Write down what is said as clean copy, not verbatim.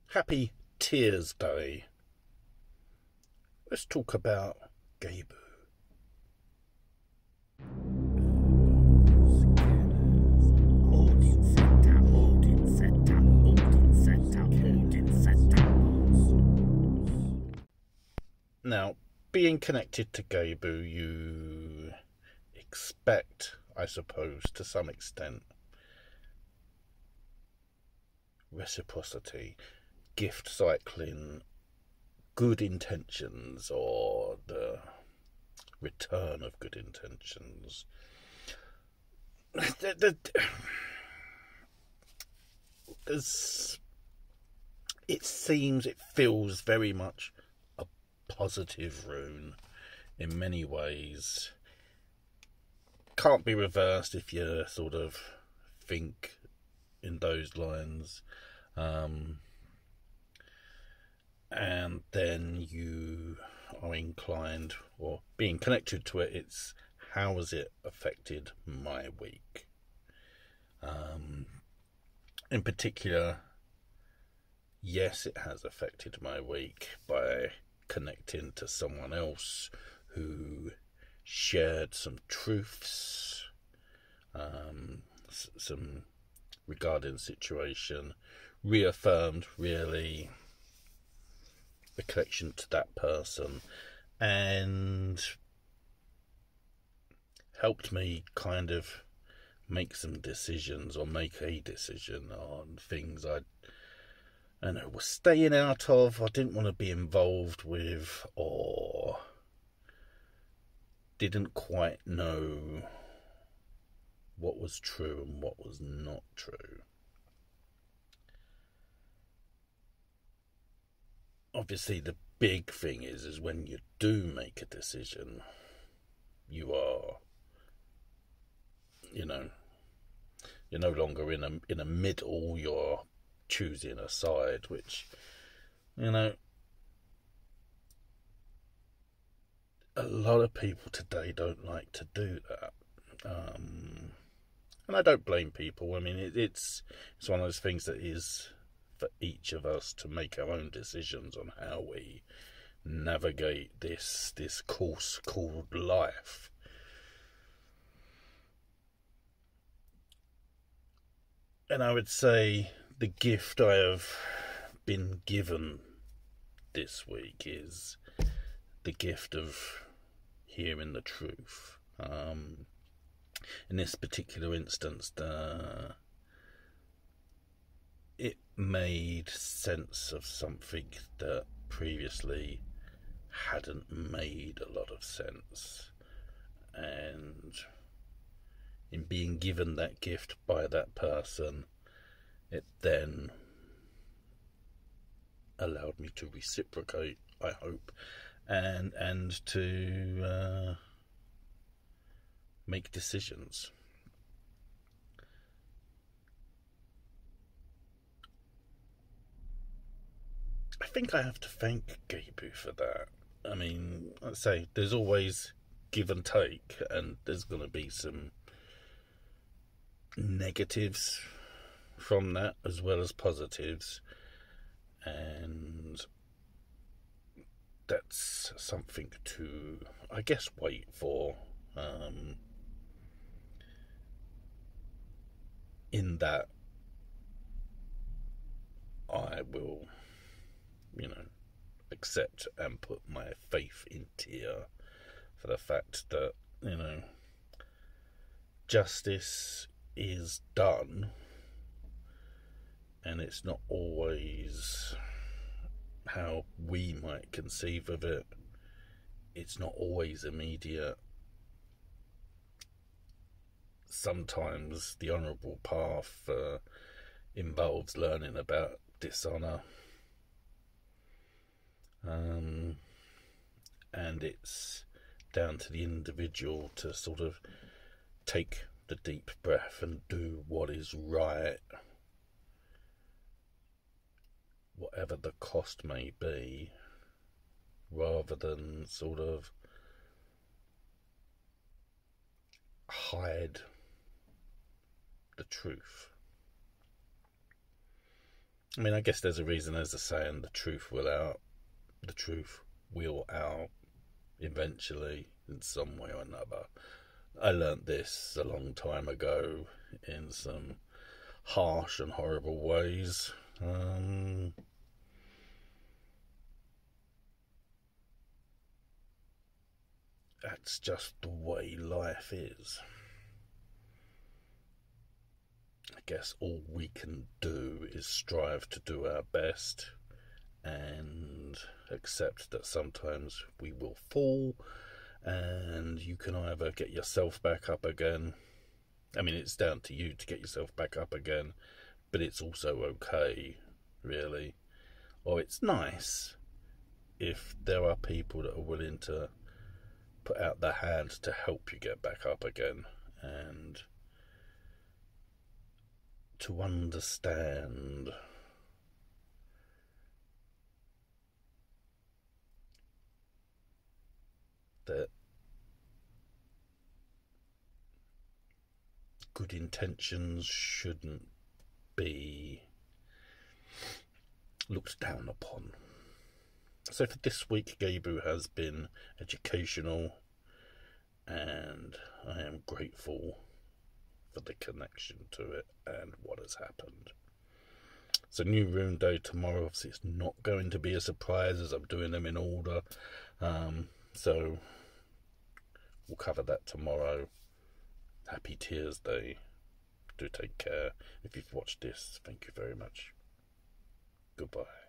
Happy Tears Day. Let's talk about Gay-Boo. Now, being connected to Gay-Boo, you expect, I suppose, to some extent, reciprocity, gift cycling, good intentions, or the return of good intentions. It feels very much a positive rune in many ways. Can't be reversed if you sort of think in those lines. And then you are inclined, or being connected to it, it's how has it affected my week? In particular, yes, it has affected my week by connecting to someone else who shared some truths, some regarding the situation, reaffirmed really the connection to that person, and helped me kind of make some decisions, or make a decision on things I was staying out of, I didn't want to be involved with, or didn't quite know what was true and what was not true. Obviously, the big thing is when you do make a decision, you are, you're no longer in a middle. You're choosing a side, which, a lot of people today don't like to do that. And I don't blame people. I mean, it's one of those things that is for each of us to make our own decisions on how we navigate this course called life. And I would say the gift I have been given this week is the gift of hearing the truth. In this particular instance, it made sense of something that previously hadn't made a lot of sense. And in being given that gift by that person, it then allowed me to reciprocate, I hope, and to make decisions. I think I have to thank Gay-Boo for that. I mean, I'd say there's always give and take, and there's going to be some negatives from that as well as positives, and that's something to, I guess, wait for. In that I will, accept and put my faith in tear for the fact that, justice is done, and it's not always how we might conceive of it. It's not always immediate. Sometimes the honourable path involves learning about dishonour, and it's down to the individual to sort of take the deep breath and do what is right, whatever the cost may be, rather than sort of hide the truth. I mean, I guess there's a reason, there's a saying, the truth will out. The truth will out eventually, in some way or another. I learnt this a long time ago in some harsh and horrible ways. That's just the way life is. I guess all we can do is strive to do our best and accept that sometimes we will fall, and you can either get yourself back up again. I mean, it's down to you to get yourself back up again, but it's also okay, really. Or it's nice if there are people that are willing to put out their hand to help you get back up again, and to understand that good intentions shouldn't be looked down upon. So for this week, Gabu has been educational, and I am grateful for the connection to it and what has happened. So new room day tomorrow. Obviously it's not going to be a surprise as I'm doing them in order. So we'll cover that tomorrow. Happy Tears Day. Do take care. If you've watched this, thank you very much. Goodbye.